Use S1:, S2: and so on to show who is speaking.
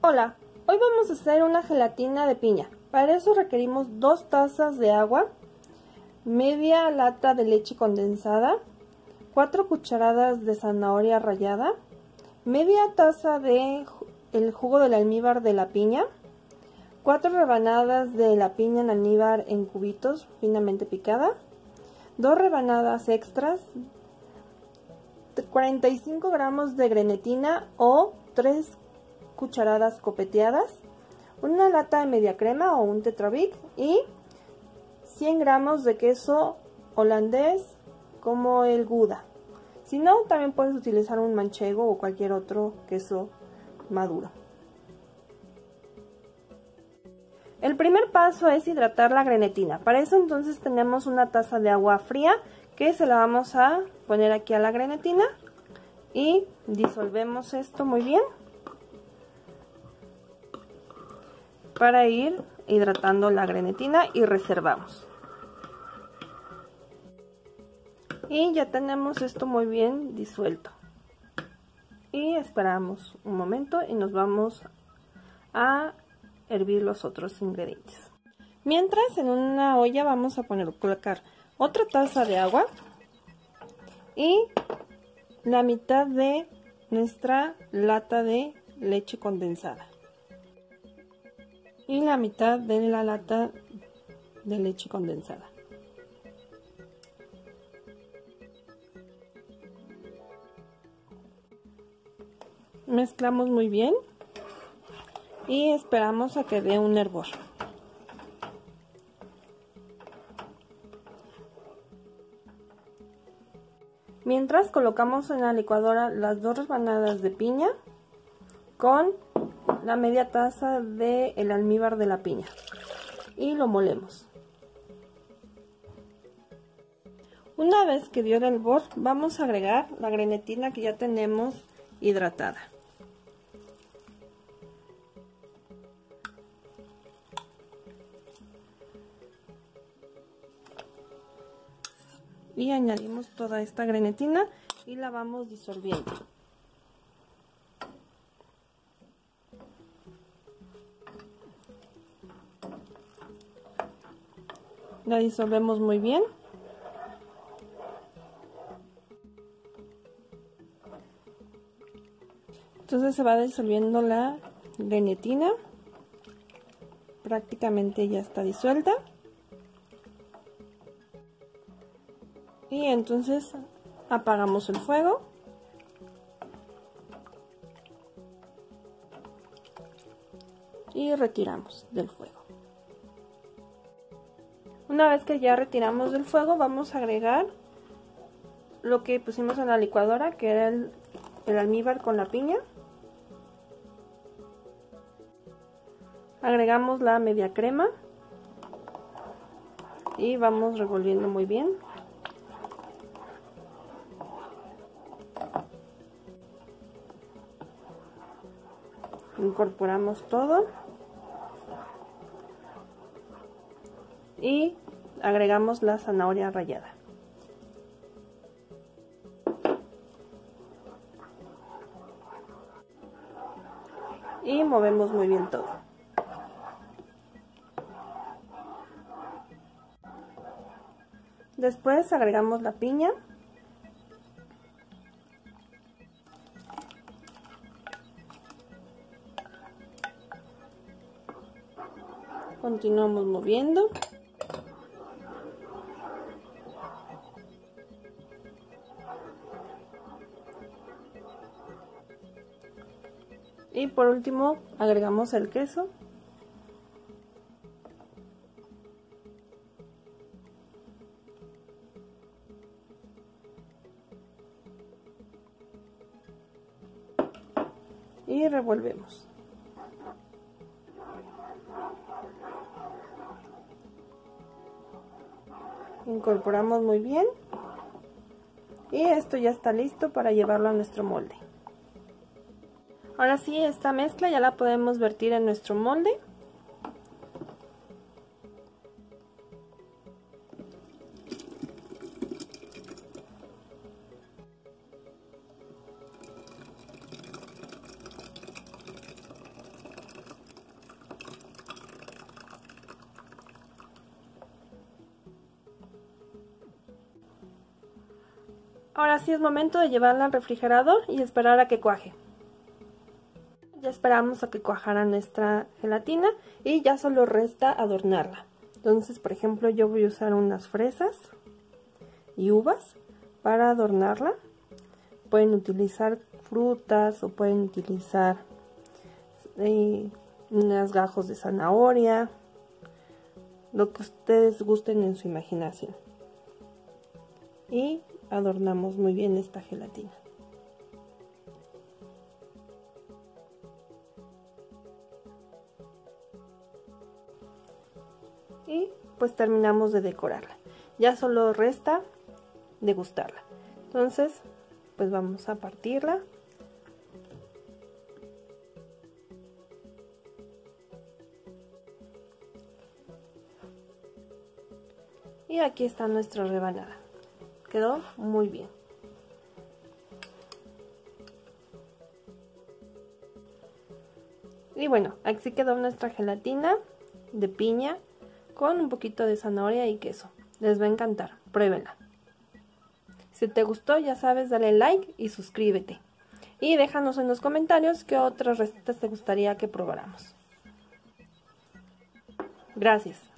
S1: Hola, hoy vamos a hacer una gelatina de piña. Para eso requerimos 2 tazas de agua, media lata de leche condensada, 4 cucharadas de zanahoria rallada, media taza de el jugo del almíbar de la piña, 4 rebanadas de la piña en almíbar en cubitos finamente picada, 2 rebanadas extras, 45 gramos de grenetina o 3 cucharadas copeteadas, una lata de media crema o un Tetrabric y 100 gramos de queso holandés como el Gouda. Si no, también puedes utilizar un manchego o cualquier otro queso maduro. El primer paso es hidratar la grenetina. Para eso entonces tenemos una taza de agua fría que se la vamos a poner aquí a la grenetina y disolvemos esto muy bien para ir hidratando la grenetina y reservamos. Y ya tenemos esto muy bien disuelto. Y esperamos un momento y nos vamos a hervir los otros ingredientes. Mientras, en una olla vamos a colocar otra taza de agua y la mitad de nuestra lata de leche condensada. Y la mitad de la lata de leche condensada. Mezclamos muy bien y esperamos a que dé un hervor. Mientras colocamos en la licuadora las 2 rebanadas de piña con la media taza de el almíbar de la piña y lo molemos. Una vez que dio el hervor, vamos a agregar la grenetina que ya tenemos hidratada. Y añadimos toda esta grenetina y la vamos disolviendo. La disolvemos muy bien. Entonces se va disolviendo la grenetina. Prácticamente ya está disuelta. Y entonces apagamos el fuego. Y retiramos del fuego. Una vez que ya retiramos del fuego, vamos a agregar lo que pusimos en la licuadora, que era el almíbar con la piña. Agregamos la media crema y vamos revolviendo muy bien. Incorporamos todo y agregamos la zanahoria rallada. Y movemos muy bien todo. Después agregamos la piña. Continuamos moviendo. Y por último agregamos el queso. Y revolvemos. Incorporamos muy bien. Y esto ya está listo para llevarlo a nuestro molde. Ahora sí, esta mezcla ya la podemos vertir en nuestro molde. Ahora sí es momento de llevarla al refrigerador y esperar a que cuaje. Ya esperamos a que cuajara nuestra gelatina y ya solo resta adornarla. Entonces, por ejemplo, yo voy a usar unas fresas y uvas para adornarla. Pueden utilizar frutas o pueden utilizar unos gajos de zanahoria, lo que ustedes gusten en su imaginación. Y adornamos muy bien esta gelatina. Y pues terminamos de decorarla. Ya solo resta degustarla. Entonces, pues vamos a partirla. Y aquí está nuestra rebanada. Quedó muy bien. Y bueno, así quedó nuestra gelatina de piña con un poquito de zanahoria y queso. Les va a encantar, pruébenla. Si te gustó, ya sabes, dale like y suscríbete. Y déjanos en los comentarios qué otras recetas te gustaría que probáramos. Gracias.